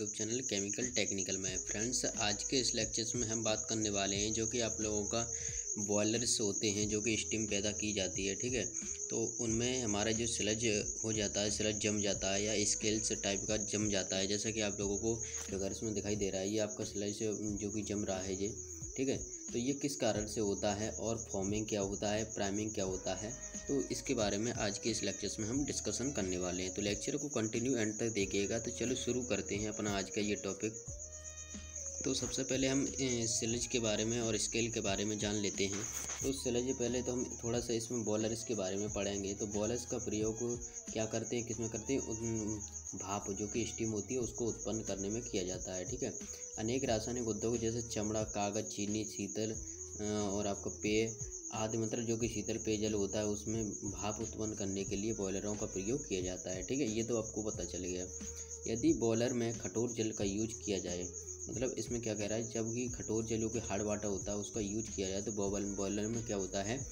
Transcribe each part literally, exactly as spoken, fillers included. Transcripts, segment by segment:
YouTube channel chemical technical में। Friends, आज के इस लेक्चर्स में हम बात करने वाले हैं जो कि आप लोगों का बॉयलर्स होते हैं जो कि स्टीम पैदा की जाती है, ठीक है। तो उनमें हमारा जो स्लज हो जाता है, स्लज जम जाता है या स्केल्स टाइप का जम जाता है, जैसा कि आप लोगों को फिगर्स में दिखाई दे रहा है। ये आपका स्लज जो कि जम रहा है ये, ठीक है। तो ये किस कारण से होता है और फॉर्मिंग क्या होता है, प्राइमिंग क्या होता है, तो इसके बारे में आज के इस लेक्चर्स में हम डिस्कशन करने वाले हैं। तो लेक्चर को कंटिन्यू एंड तक देखिएगा। तो चलो शुरू करते हैं अपना आज का ये टॉपिक। तो सबसे पहले हम स्लज के बारे में और स्केल के बारे में जान लेते हैं। तो स्लज पहले तो हम थोड़ा सा इसमें बॉयलर्स के बारे में पढ़ेंगे। तो बॉयलर्स का प्रयोग क्या करते हैं, किसमें करते हैं, भाप जो कि स्टीम होती है उसको उत्पन्न करने में किया जाता है, ठीक है। अनेक रासायनिक उद्योग जैसे चमड़ा, कागज़, चीनी, शीतल और आपका पेय आदि, मतलब जो कि शीतल पेयजल होता है उसमें भाप उत्पन्न करने के लिए बॉयलरों का प्रयोग किया जाता है, ठीक है। ये तो आपको पता चल गया। यदि बॉयलर में कठोर जल का यूज किया जाए, मतलब इसमें क्या कह रहा है, जब कि कठोर जलों के हार्ड वाटर होता है उसका यूज किया जाए तो बॉयलर में क्या होता है,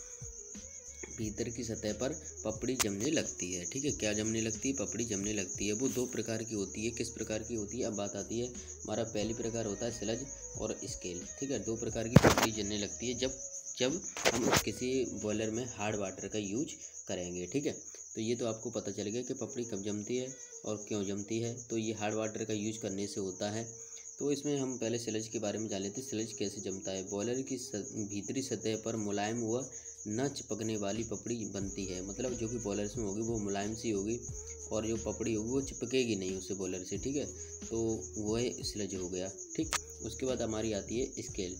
भीतर की सतह पर पपड़ी जमने लगती है, ठीक है। क्या जमने लगती है, पपड़ी जमने लगती है। वो दो प्रकार की होती है। किस प्रकार की होती है, अब बात आती है हमारा पहली प्रकार होता है स्लज और स्केल, ठीक है। दो प्रकार की पपड़ी जमने लगती है जब जब हम किसी बॉयलर में हार्ड वाटर का यूज करेंगे, ठीक है। तो ये तो आपको पता चल गया कि पपड़ी कब जमती है और क्यों जमती है। तो ये हार्ड वाटर का यूज करने से होता है। तो इसमें हम पहले स्लज के बारे में जान लेते हैं। स्लज कैसे जमता है, बॉयलर की भीतरी सतह पर मुलायम व न चिपकने वाली पपड़ी बनती है। मतलब जो कि बॉयलर्स में होगी वो मुलायम सी होगी और जो पपड़ी होगी वो चिपकेगी नहीं उससे बॉयलर से, ठीक है। तो वह स्लज हो गया, ठीक। उसके बाद हमारी आती है स्केल।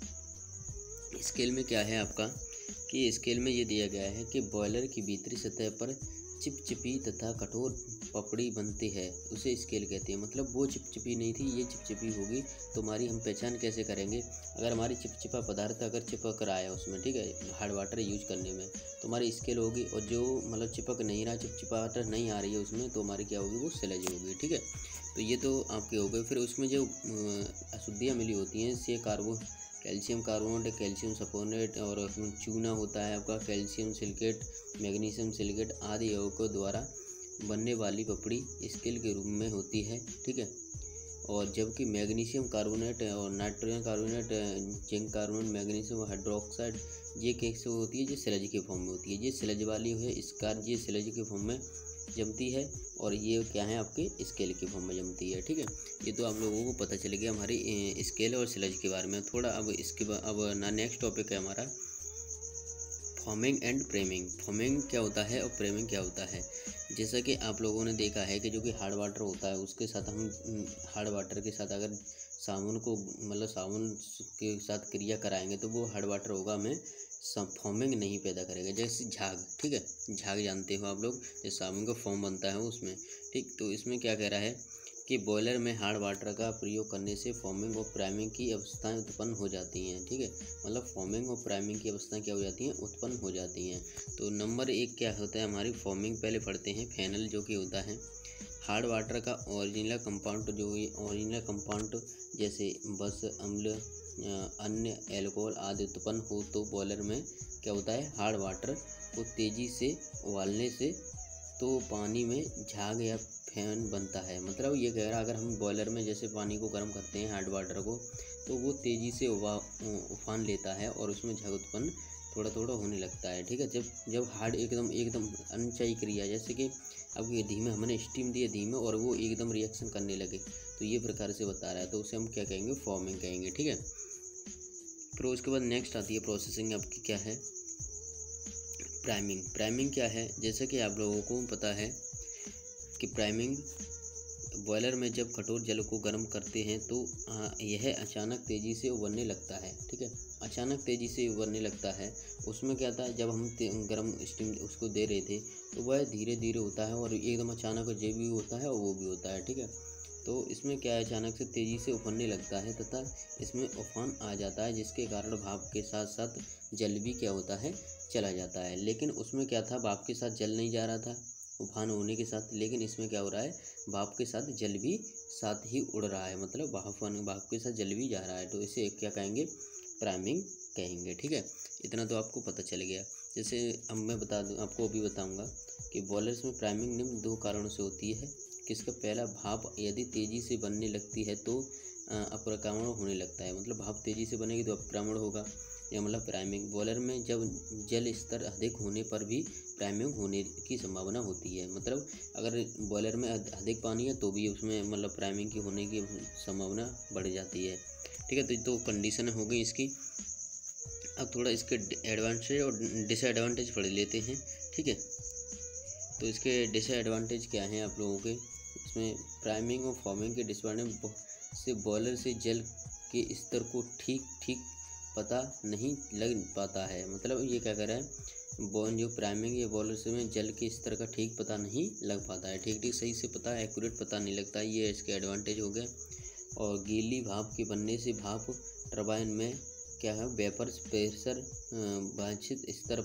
स्केल में क्या है आपका कि स्केल में ये दिया गया है कि बॉयलर की भीतरी सतह पर चिपचिपी तथा कठोर पपड़ी बनती है, उसे स्केल कहते हैं। मतलब वो चिपचिपी नहीं थी, ये चिपचिपी होगी। तो हमारी हम पहचान कैसे करेंगे, अगर हमारी चिपचिपा पदार्थ अगर चिपक रहा है उसमें, ठीक है, हार्ड वाटर यूज करने में, तो हमारी स्केल होगी। और जो मतलब चिपक नहीं रहा, चिपचिपाहट नहीं आ रही है उसमें, तो हमारी क्या होगी, वो स्लज होगी, ठीक है। तो ये तो आपके हो गए। फिर उसमें जो अशुद्धियाँ मिली होती हैं, से carbo calcium carbonate, calcium sulphonate और चूना होता है आपका, कैल्शियम सिलिकेट, मैग्नीशियम सिलिकेट आदि यौगिकों द्वारा बनने वाली पपड़ी स्केल के रूप में होती है, ठीक है। और जबकि मैग्नीशियम कार्बोनेट और nitrogen carbonate, zinc carbonate, magnesium hydroxide, ये कैसे होती है, ये स्लज के फॉर्म में होती है। ये स्लज वाली है, इसका ये स्लज के फॉर्म में जमती है और ये क्या है आपके स्केल के फॉर्म में जमती है, ठीक है। ये तो आप लोगों को पता चल गया हमारी स्केल और स्लज के बारे में थोड़ा। अब इसके बाद अब ना नेक्स्ट टॉपिक है हमारा फॉर्मिंग एंड प्रेमिंग। फॉर्मिंग क्या होता है और प्रेमिंग क्या होता है। जैसा कि आप लोगों ने देखा है कि जो कि हार्ड वाटर होता है उसके साथ हम हार्ड वाटर के साथ अगर साबुन को मतलब साबुन के साथ क्रिया कराएंगे तो वो हार्ड वाटर होगा, हमें फॉर्मिंग नहीं पैदा करेगा। जैसे झाग, ठीक है, झाग जानते हो आप लोग, जैसे साबुन का फॉर्म बनता है उसमें, ठीक। तो इसमें क्या कह रहा है कि बॉयलर में हार्ड वाटर का प्रयोग करने से फॉर्मिंग और प्राइमिंग की अवस्थाएं उत्पन्न हो जाती हैं, ठीक है। मतलब फॉर्मिंग और प्राइमिंग की अवस्थाएं क्या हो जाती हैं, उत्पन्न हो जाती हैं। तो नंबर एक क्या होता है हमारी फॉर्मिंग, पहले पढ़ते हैं फेनल, जो कि होता है हार्ड वाटर का ओरिजिनल कंपाउंड, जो ओरिजिनल कंपाउंड जैसे बस, अम्ल, अन्य एल्कोहल आदि उत्पन्न हो तो बॉयलर में क्या होता है, हार्ड वाटर को तेज़ी से उबालने से तो पानी में झाग या फैन बनता है। मतलब ये कह रहा है अगर हम बॉयलर में जैसे पानी को गर्म करते हैं हार्ड वाटर को, तो वो तेज़ी से उबा उफान लेता है और उसमें झाग उत्पन्न थोड़ा थोड़ा होने लगता है, ठीक है। जब जब हार्ड एकदम एकदम अनचाही क्रिया, जैसे कि अब ये धीमे हमने स्टीम दिया धीमे और वो एकदम रिएक्शन करने लगे, तो ये प्रकार से बता रहा है, तो उसे हम क्या कहेंगे, फॉर्मिंग कहेंगे, ठीक है। फिर उसके बाद नेक्स्ट आती है प्रोसेसिंग। आपकी क्या है, प्राइमिंग। प्राइमिंग क्या है, जैसे कि आप लोगों को पता है कि प्राइमिंग बॉयलर में जब कठोर जल को गर्म करते हैं तो यह अचानक तेज़ी से उबलने लगता है, ठीक है। अचानक तेज़ी से उबलने लगता है। उसमें क्या था, जब हम गर्म स्टीम उसको दे रहे थे तो वह धीरे धीरे होता है और एकदम अचानक ये भी होता है और वो भी होता है, ठीक है। तो इसमें क्या है, अचानक से तेज़ी से उफनने लगता है तथा इसमें उफान आ जाता है, जिसके कारण भाप के साथ साथ जल भी क्या होता है, चला जाता है। लेकिन उसमें क्या था, भाप के साथ जल नहीं जा रहा था उफान होने के साथ, लेकिन इसमें क्या हो रहा है, भाप के साथ जल भी साथ ही उड़ रहा है, मतलब भाप भाप के साथ जल भी जा रहा है। तो इसे क्या कहेंगे, प्राइमिंग कहेंगे, ठीक है। इतना तो आपको पता चल गया। जैसे अब मैं बता दूँ आपको, अभी बताऊँगा कि बॉयलर्स में प्राइमिंग निम्न दो कारणों से होती है। किसका पहला भाप यदि तेज़ी से बनने लगती है तो अपक्रमण होने लगता है। मतलब भाप तेज़ी से बनेगी तो अपक्रमण होगा, या मतलब प्राइमिंग। बॉयलर में जब जल स्तर अधिक होने पर भी प्राइमिंग होने की संभावना होती है। मतलब अगर बॉयलर में अधिक पानी है तो भी उसमें मतलब प्राइमिंग की होने की संभावना बढ़ जाती है। ठीक है, तो, तो कंडीशन हो गई इसकी। अब थोड़ा इसके एडवांटेज और डिसएडवांटेज पढ़ लेते हैं। ठीक है, तो इसके डिसएडवांटेज क्या हैं आप लोगों के। इसमें प्राइमिंग और फॉर्मिंग के डिसएडवांटेज से बॉयलर से जल के स्तर को ठीक ठीक पता नहीं लग पाता है। मतलब ये क्या कर रहा है, बॉन जो प्राइमिंग या बॉयलर से में जल के स्तर का ठीक पता नहीं लग पाता है, ठीक ठीक सही से पता एक्यूरेट पता नहीं लगता, ये इसके एडवांटेज हो गए। और गीली भाप के बनने से भाप टरबाइन में क्या है, वेपर प्रेशर वांछित स्तर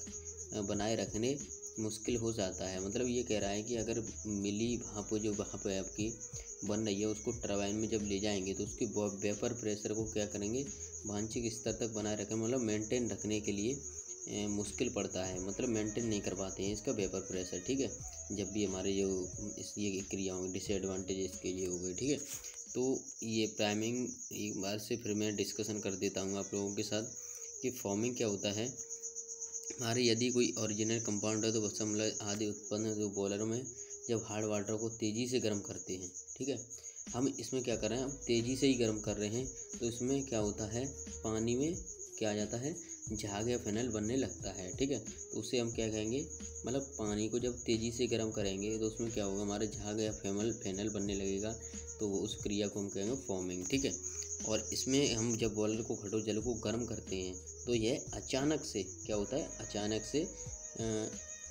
तक बनाए रखने मुश्किल हो जाता है। मतलब ये कह रहा है कि अगर मिली भाप जो भाप है आपकी बन रही है उसको टरबाइन में जब ले जाएंगे तो उसके वेपर प्रेशर को क्या करेंगे, वांछित स्तर तक बनाए रखें, मतलब मेंटेन रखने के लिए ए, मुश्किल पड़ता है। मतलब मेंटेन नहीं कर पाते हैं इसका वेपर प्रेशर। ठीक है, जब भी हमारे जो इस ये क्रिया होंगी, डिसएडवांटेज इसके ये हो गए। ठीक है, तो ये प्राइमिंग एक बार से फिर मैं डिस्कशन कर देता हूँ आप लोगों के साथ कि फॉर्मिंग क्या होता है। हमारे यदि कोई ओरिजिनल कंपाउंड है तो वसमल आदि उत्पन्न जो बॉयलर में जब हार्ड वाटर को तेज़ी से गर्म करते हैं। ठीक है, हम इसमें क्या कर रहे हैं, हम तेज़ी से ही गर्म कर रहे हैं तो इसमें क्या होता है, पानी में क्या आ जाता है, झाग या फेनल बनने लगता है। ठीक है, तो उससे हम क्या कहेंगे, मतलब पानी को जब तेज़ी से गर्म करेंगे तो उसमें क्या होगा, हमारे झाग या फेमल फेनल बनने लगेगा, तो उस क्रिया को हम कहेंगे फॉर्मिंग। ठीक है, और इसमें हम जब बॉयलर को घटो जल को गर्म करते हैं तो यह अचानक से क्या होता है, अचानक से आ,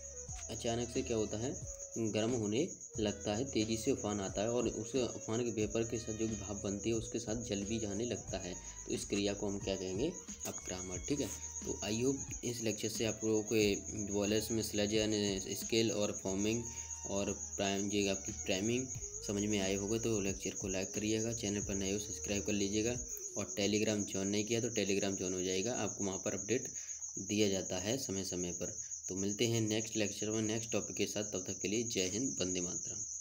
अचानक से क्या होता है, गर्म होने लगता है, तेज़ी से उफान आता है और उस उफान के वेपर के साथ जो भी भाप बनती है उसके साथ जल भी जाने लगता है, तो इस क्रिया को हम क्या कहेंगे, अपक्रमण। ठीक है, तो आई होप इस लेक्चर से आप लोगों को बॉयलर्स में स्लज यानी स्केल और फॉर्मिंग और प्राइम जो आपकी प्राइमिंग समझ में आए होगा। तो लेक्चर को लाइक करिएगा, चैनल पर नए हो सब्सक्राइब कर लीजिएगा, और टेलीग्राम ज्वाइन नहीं किया तो टेलीग्राम ज्वाइन हो जाएगा, आपको वहाँ पर अपडेट दिया जाता है समय समय पर। तो मिलते हैं नेक्स्ट लेक्चर में नेक्स्ट टॉपिक के साथ, तब तक के लिए जय हिंद, वंदे मातरम।